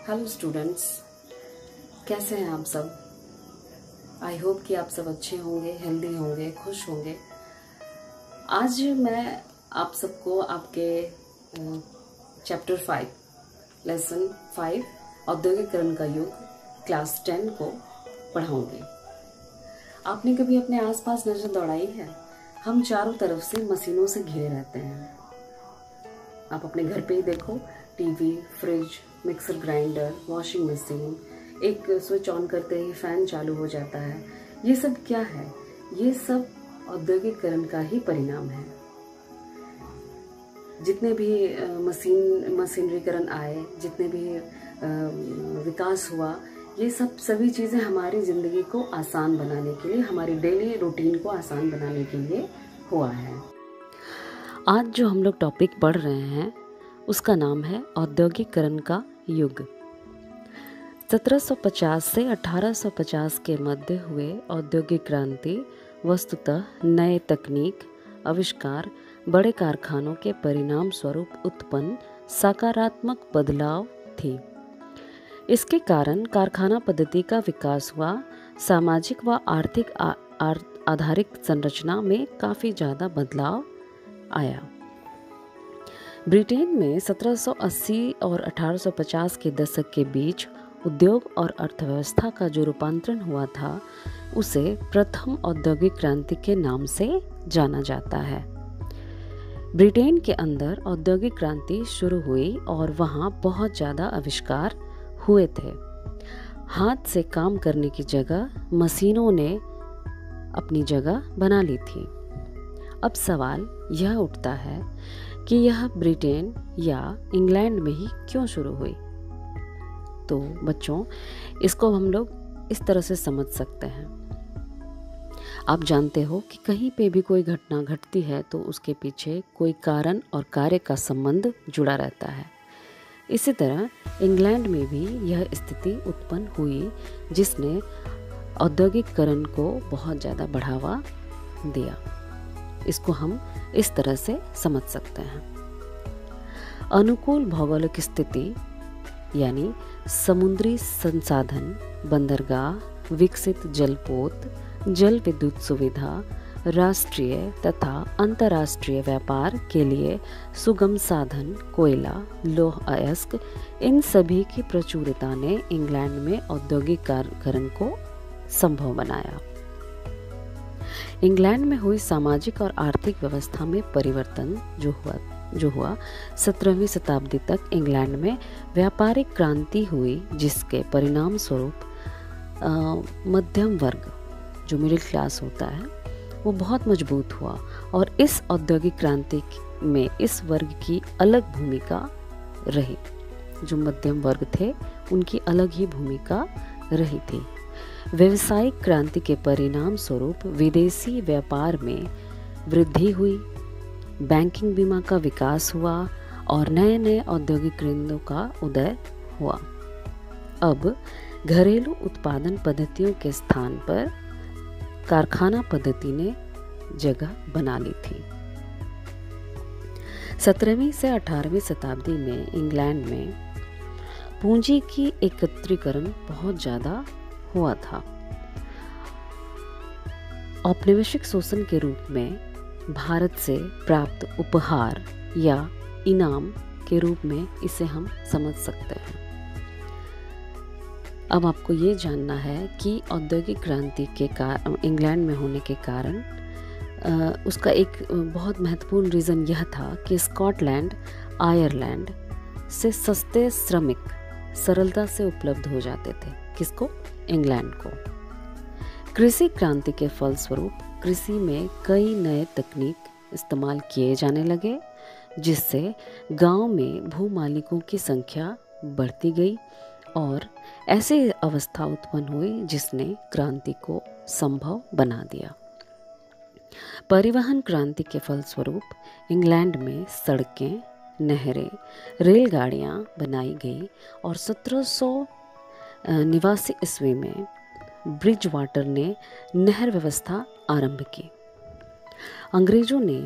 Hello students, कैसे हैं आप सब। आई होप कि आप सब अच्छे होंगे, हेल्दी होंगे, खुश होंगे। आज मैं आप सबको आपके चैप्टर 5 लेसन 5 औद्योगिकरण का युग क्लास 10 को पढ़ाऊंगी। आपने कभी अपने आसपास नजर दौड़ाई है? हम चारों तरफ से मशीनों से घिरे रहते हैं। आप अपने घर पे ही देखो, TV, fridge, mixer grinder, washing machine, एक स्विच ऑन करते ही फैन चालू हो जाता है। ये सब क्या है? ये सब औद्योगिकरण का ही परिणाम है। जितने भी मशीनरीकरण आए, जितने भी विकास हुआ, ये सभी चीज़ें हमारी ज़िंदगी को आसान बनाने के लिए, हमारी डेली रूटीन को आसान बनाने के लिए हुआ है। आज जो हम लोग टॉपिक पढ़ रहे हैं उसका नाम है औद्योगिकरण का युग। 1750 से 1850 के मध्य हुए औद्योगिक क्रांति वस्तुतः नए तकनीक, आविष्कार, बड़े कारखानों के परिणाम स्वरूप उत्पन्न सकारात्मक बदलाव थी। इसके कारण कारखाना पद्धति का विकास हुआ। सामाजिक व आर्थिक आधारित संरचना में काफ़ी ज़्यादा बदलाव आया। ब्रिटेन में 1780 और 1850 के दशक के बीच उद्योग और अर्थव्यवस्था का जो रूपांतरण हुआ था उसे प्रथम औद्योगिक क्रांति के नाम से जाना जाता है। ब्रिटेन के अंदर औद्योगिक क्रांति शुरू हुई और वहाँ बहुत ज़्यादा आविष्कार हुए थे। हाथ से काम करने की जगह मशीनों ने अपनी जगह बना ली थी। अब सवाल यह उठता है कि यह ब्रिटेन या इंग्लैंड में ही क्यों शुरू हुई। तो बच्चों, इसको हम लोग इस तरह से समझ सकते हैं। आप जानते हो कि कहीं पे भी कोई घटना घटती है तो उसके पीछे कोई कारण और कार्य का संबंध जुड़ा रहता है। इसी तरह इंग्लैंड में भी यह स्थिति उत्पन्न हुई जिसने औद्योगिकरण को बहुत ज़्यादा बढ़ावा दिया। इसको हम इस तरह से समझ सकते हैं। अनुकूल भौगोलिक स्थिति यानी समुद्री संसाधन, बंदरगाह, विकसित जलपोत, जल विद्युत सुविधा, राष्ट्रीय तथा अंतर्राष्ट्रीय व्यापार के लिए सुगम साधन, कोयला, लौह अयस्क, इन सभी की प्रचुरता ने इंग्लैंड में औद्योगिकरण को संभव बनाया। इंग्लैंड में हुई सामाजिक और आर्थिक व्यवस्था में परिवर्तन जो हुआ 17वीं शताब्दी तक इंग्लैंड में व्यापारिक क्रांति हुई, जिसके परिणाम स्वरूप मध्यम वर्ग जो मिडिल क्लास होता है वो बहुत मजबूत हुआ और इस औद्योगिक क्रांति में इस वर्ग की अलग भूमिका रही। जो मध्यम वर्ग थे उनकी अलग ही भूमिका रही थी। व्यावसायिक क्रांति के परिणाम स्वरूप विदेशी व्यापार में वृद्धि हुई, बैंकिंग बीमा का विकास हुआ और नए नए औद्योगिक केंद्रों का उदय हुआ। अब घरेलू उत्पादन पद्धतियों के स्थान पर कारखाना पद्धति ने जगह बना ली थी। 17वीं से 18वीं शताब्दी में इंग्लैंड में पूंजी की एकत्रीकरण बहुत ज़्यादा हुआ था। औपनिवेशिक शोषण के रूप में भारत से प्राप्त उपहार या इनाम के रूप में इसे हम समझ सकते हैं। अब आपको ये जानना है कि औद्योगिक क्रांति के इंग्लैंड में होने के कारण उसका एक बहुत महत्वपूर्ण रीज़न यह था कि स्कॉटलैंड, आयरलैंड से सस्ते श्रमिक सरलता से उपलब्ध हो जाते थे। किसको? इंग्लैंड को। कृषि क्रांति के फलस्वरूप कृषि में कई नए तकनीक इस्तेमाल किए जाने लगे, जिससे गांव में भूमालिकों की संख्या बढ़ती गई और ऐसी अवस्था उत्पन्न हुई जिसने क्रांति को संभव बना दिया। परिवहन क्रांति के फलस्वरूप इंग्लैंड में सड़कें, नहरें, रेलगाड़ियां बनाई गई और 1789 ईस्वी में ब्रिज वाटर ने नहर व्यवस्था आरंभ की। अंग्रेजों ने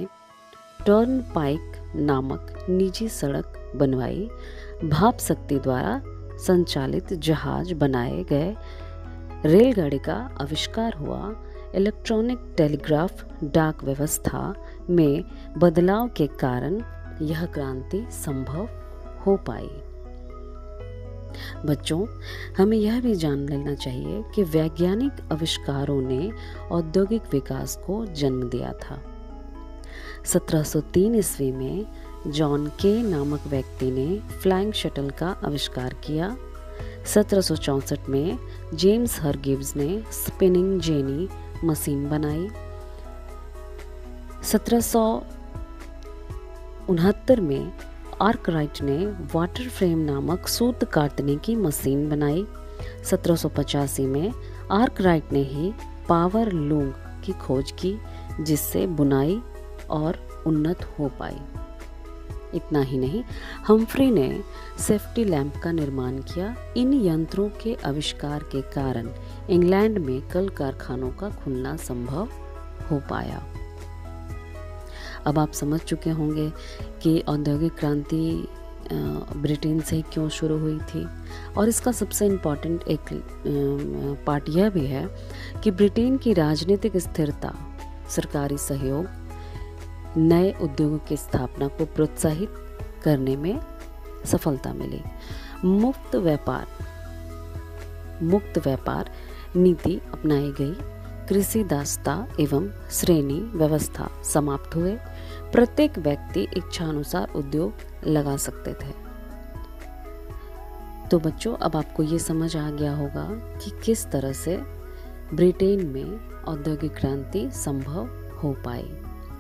टर्नपाइक नामक निजी सड़क बनवाई। भाप शक्ति द्वारा संचालित जहाज बनाए गए, रेलगाड़ी का आविष्कार हुआ, इलेक्ट्रॉनिक टेलीग्राफ, डाक व्यवस्था में बदलाव के कारण यह क्रांति संभव हो पाई। बच्चों, हमें यह भी जान लेना चाहिए कि वैज्ञानिक आविष्कारों ने औद्योगिक विकास को जन्म दिया था। 1703 ईस्वी में जॉन के नामक व्यक्ति ने फ्लाइंग शटल का आविष्कार किया। 1764 में जेम्स हरगिव्स ने स्पिनिंग जेनी मशीन बनाई। 1769 में आर्कराइट ने वाटर फ्रेम नामक सूत काटने की मशीन बनाई। 1785 में आर्कराइट ने ही पावर लूम की खोज की, जिससे बुनाई और उन्नत हो पाई। इतना ही नहीं, हम्फ्री ने सेफ्टी लैंप का निर्माण किया। इन यंत्रों के आविष्कार के कारण इंग्लैंड में कल कारखानों का खुलना संभव हो पाया। अब आप समझ चुके होंगे कि औद्योगिक क्रांति ब्रिटेन से क्यों शुरू हुई थी, और इसका सबसे इम्पॉर्टेंट एक पार्ट यह भी है कि ब्रिटेन की राजनीतिक स्थिरता, सरकारी सहयोग, नए उद्योगों की स्थापना को प्रोत्साहित करने में सफलता मिली। मुक्त व्यापार नीति अपनाई गई। कृषि दासता एवं श्रेणी व्यवस्था समाप्त हुए। प्रत्येक व्यक्ति इच्छानुसार उद्योग लगा सकते थे। तो बच्चों, अब आपको ये समझ आ गया होगा कि किस तरह से ब्रिटेन में औद्योगिक क्रांति संभव हो पाई।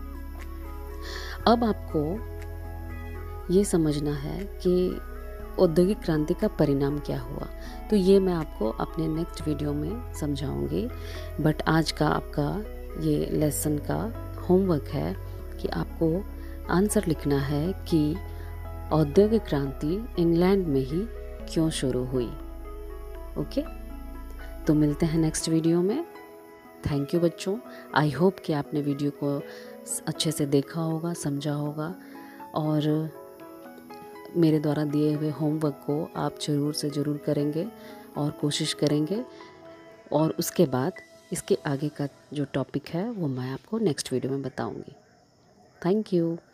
अब आपको ये समझना है कि औद्योगिक क्रांति का परिणाम क्या हुआ, तो ये मैं आपको अपने नेक्स्ट वीडियो में समझाऊंगी। बट आज का आपका ये लेसन का होमवर्क है कि आपको आंसर लिखना है कि औद्योगिक क्रांति इंग्लैंड में ही क्यों शुरू हुई। ओके, तो मिलते हैं नेक्स्ट वीडियो में। थैंक यू बच्चों। आई होप कि आपने वीडियो को अच्छे से देखा होगा, समझा होगा, और मेरे द्वारा दिए हुए होमवर्क को आप ज़रूर से ज़रूर करेंगे और कोशिश करेंगे, और उसके बाद इसके आगे का जो टॉपिक है वो मैं आपको नेक्स्ट वीडियो में बताऊंगी। Thank you.